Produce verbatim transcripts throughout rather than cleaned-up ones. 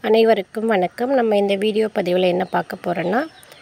அனைவருக்கும் வணக்கம். நம்ம இந்த வீடியோ பதிவில் என்ன பார்க்க போகிறோன்னா,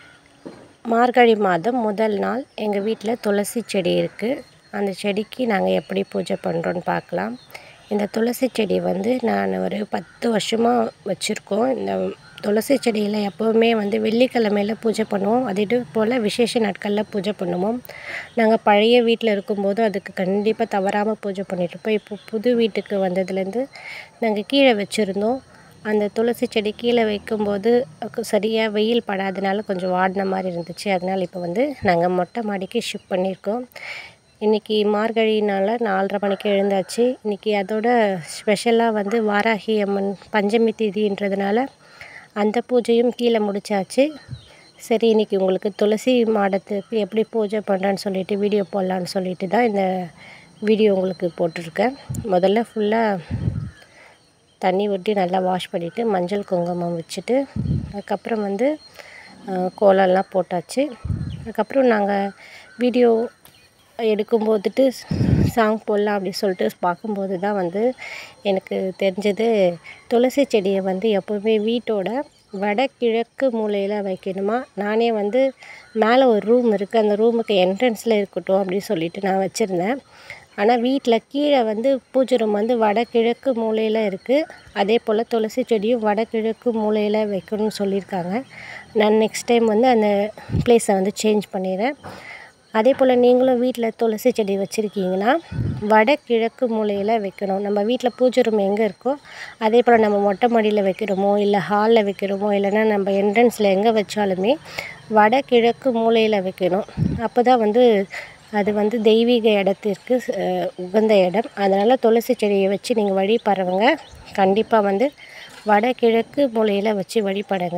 மார்கழி மாதம் முதல் நாள் எங்கள் வீட்டில் துளசி செடி இருக்குது. அந்த செடிக்கு நாங்கள் எப்படி பூஜை பண்ணுறோன்னு பார்க்கலாம். இந்த துளசி செடி வந்து நான் ஒரு பத்து வருஷமாக வச்சுருக்கோம். இந்த துளசி செடியில் எப்போவுமே வந்து வெள்ளிக்கிழமையில் பூஜை பண்ணுவோம். அதே போல் விசேஷ நாட்களில் பூஜை பண்ணுவோம். நாங்கள் பழைய வீட்டில் இருக்கும்போது அதுக்கு கண்டிப்பாக தவறாமல் பூஜை பண்ணிகிட்ருப்போம். இப்போ புது வீட்டுக்கு வந்ததுலேருந்து நாங்கள் கீழே வச்சுருந்தோம். அந்த துளசி செடி கீழே வைக்கும்போது சரியாக வெயில் படாதனால கொஞ்சம் வாடின மாதிரி இருந்துச்சு. அதனால் இப்போ வந்து நாங்கள் மொட்டை மாடிக்கு ஷிஃப்ட் பண்ணியிருக்கோம். இன்றைக்கி மார்கழினால் நாலரை மணிக்கு எழுந்தாச்சு. இன்றைக்கி அதோட ஸ்பெஷலாக வந்து வாராகி அம்மன் பஞ்சமி திதின்றதுனால அந்த பூஜையும் கீழே முடிச்சாச்சு. சரி, இன்றைக்கி உங்களுக்கு துளசி மாடத்துக்கு எப்படி பூஜை பண்ணுறேன்னு சொல்லிவிட்டு வீடியோ போடலான்னு சொல்லிட்டு தான் இந்த வீடியோ உங்களுக்கு போட்டிருக்கேன். முதல்ல ஃபுல்லாக தண்ணி ஊற்றி நல்லா வாஷ் பண்ணிவிட்டு மஞ்சள் குங்குமம் வச்சுட்டு அதுக்கப்புறம் வந்து கோலம்லாம் போட்டாச்சு. அதுக்கப்புறம் நாங்கள் வீடியோ எடுக்கும்போதுட்டு சாங் போடலாம் அப்படி சொல்லிட்டு பார்க்கும்போது தான் வந்து எனக்கு தெரிஞ்சது, துளசி செடியை வந்து எப்போவுமே வீட்டோட வடகிழக்கு மூலையில் வைக்கணுமா. நானே வந்து மேலே ஒரு ரூம் இருக்குது, அந்த ரூமுக்கு என்ட்ரன்ஸில் இருக்கட்டும் அப்படின்னு சொல்லிட்டு நான் வச்சுருந்தேன். ஆனால் வீட்டில் கீழே வந்து பூஜை ரூம் வந்து வடகிழக்கு மூலையில் இருக்குது. அதே போல் துளசி செடியும் வடகிழக்கு மூலையில் வைக்கணும்னு சொல்லியிருக்காங்க. நான் நெக்ஸ்ட் டைம் வந்து அந்த பிளேஸை வந்து சேஞ்ச் பண்ணிடுறேன். அதே போல் நீங்களும் வீட்டில் துளசி செடி வச்சுருக்கீங்கன்னா வடகிழக்கு மூலையில் வைக்கணும். நம்ம வீட்டில் பூஜை ரூம் எங்கே இருக்கோ அதே போல் நம்ம மொட்டை மாடியில் வைக்கிறோமோ இல்லை ஹாலில் வைக்கிறோமோ இல்லைன்னா நம்ம என்ட்ரன்ஸில் எங்கே வச்சாலுமே வடகிழக்கு மூலையில் வைக்கணும். அப்போ தான் வந்து அது வந்து தெய்வீக இடத்திற்கு உகந்த இடம். அதனால் துளசி செடியை வச்சு நீங்கள் வழிபடுறவங்க கண்டிப்பாக வந்து வடகிழக்கு மூலையில் வச்சு வழிபடுங்க.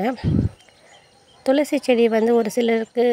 துளசி செடி வந்து ஒரு சிலருக்கு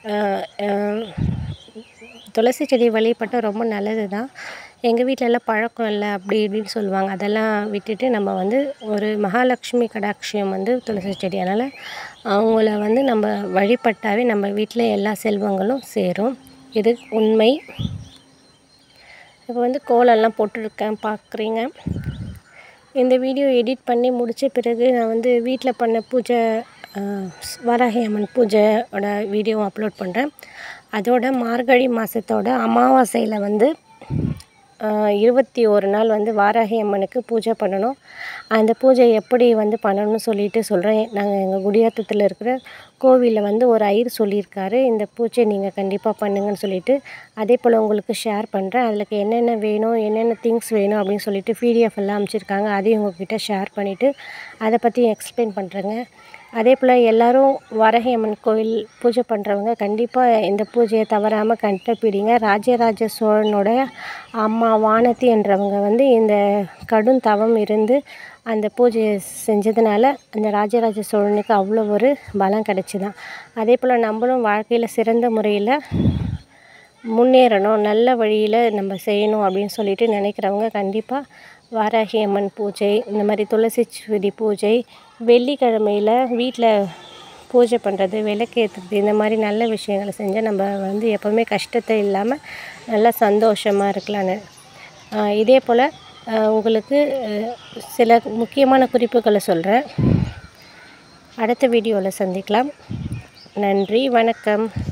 துளசி செடி வழிபட்டால் ரொம்ப நல்லது தான். எங்கள் வீட்டிலலாம் பழக்கம் இல்லை அப்படி இப்படின்னு சொல்லுவாங்க. அதெல்லாம் விட்டுட்டு நம்ம வந்து ஒரு மகாலட்சுமி கடாட்சியம் வந்து துளசி செடி. அதனால் அவங்கள வந்து நம்ம வழிபட்டாவே நம்ம வீட்டில் எல்லா செல்வங்களும் சேரும். இது உண்மை. இப்போ வந்து கோலம்லாம் போட்டுருக்கேன் பார்க்குறீங்க. இந்த வீடியோ எடிட் பண்ணி முடித்த பிறகு நான் வந்து வீட்டில் பண்ண பூஜை வாராகி அம்மன் பூஜையோட வீடியோவும் அப்லோட் பண்ணுறேன். அதோட மார்கழி மாதத்தோட அமாவாசையில் வந்து இருபத்தி ஒரு நாள் வந்து வாராகி அம்மனுக்கு பூஜை பண்ணணும். அந்த பூஜை எப்படி வந்து பண்ணணும்னு சொல்லிட்டு சொல்கிறேன். நாங்கள் எங்கள் குடியாத்தத்தில் இருக்கிற கோவிலில் வந்து ஒரு ஐயர் சொல்லியிருக்காரு, இந்த பூஜை நீங்கள் கண்டிப்பாக பண்ணுங்கன்னு சொல்லிட்டு. அதே போல் உங்களுக்கு ஷேர் பண்ணுறேன். அதில் என்னென்ன வேணும் என்னென்ன திங்ஸ் வேணும் அப்படின்னு சொல்லிட்டு பிடிஎஃப் எல்லாம் அமைச்சிருக்காங்க. அதையும் உங்கள்கிட்ட ஷேர் பண்ணிவிட்டு அதை பற்றி எக்ஸ்பிளைன் பண்ணுறேங்க. அதே போல் எல்லோரும் வாராகி அம்மன் கோவில் பூஜை பண்ணுறவங்க கண்டிப்பாக இந்த பூஜையை தவறாமல் கண்டுபிடிங்க. ராஜராஜ சோழனோட அம்மா வானதி என்றவங்க வந்து இந்த கடும் தவம் இருந்து அந்த பூஜையை செஞ்சதுனால அந்த ராஜராஜ சோழனுக்கு அவ்வளோ ஒரு பலம் கிடச்சிதான். அதே போல் நம்மளும் வாழ்க்கையில் சிறந்த முறையில் முன்னேறணும், நல்ல வழியில் நம்ம செய்யணும் அப்படின்னு சொல்லிட்டு நினைக்கிறவங்க கண்டிப்பாக வாராகி அம்மன் பூஜை, இந்த மாதிரி துளசி செடி பூஜை, வெள்ளிக்கிழமையில் வீட்டில் பூஜை பண்ணுறது, விளக்கேற்றுறது, இந்த மாதிரி நல்ல விஷயங்களை செஞ்சால் நம்ம வந்து எப்போவுமே கஷ்டத்தை இல்லாமல் நல்லா சந்தோஷமாக இருக்கலான்னு. இதே போல் உங்களுக்கு சில முக்கியமான குறிப்புகளை சொல்கிறேன். அடுத்த வீடியோவில் சந்திக்கலாம். நன்றி, வணக்கம்.